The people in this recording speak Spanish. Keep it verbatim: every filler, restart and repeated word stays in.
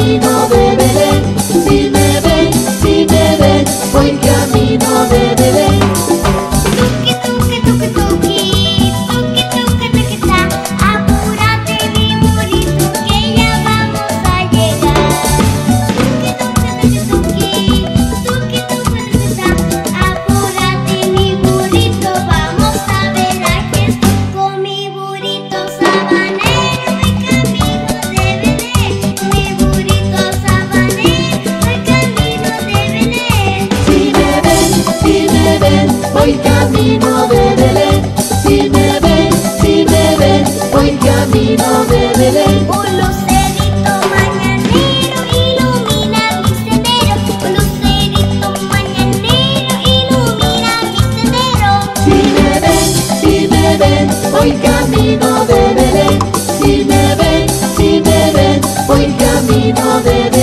camino de Belén. Si me ven, si me ven, voy camino de Belén. Tuki, tuki, tuki, tuki, tuki, tuki, tuki, ta. Apúrate, mi burrito, que ya vamos a llegar. Tuki, tuki, tuki, tuki, tuki, tuki, ta. Apúrate, mi burrito, vamos a ver a Jesús con mi burrito sabanero y camino de Belén. Mi burrito sabanero y camino de Belén. Si me ven, si me ven, voy camino de Belén. Si me ven, si me ven, voy camino de Belén. Un lucerito mañanero ilumina mi sendero. Un lucerito mañanero ilumina mi sendero. Si me ven, si me ven, voy camino de Belén. Si me ven, si me ven, voy camino de Belén.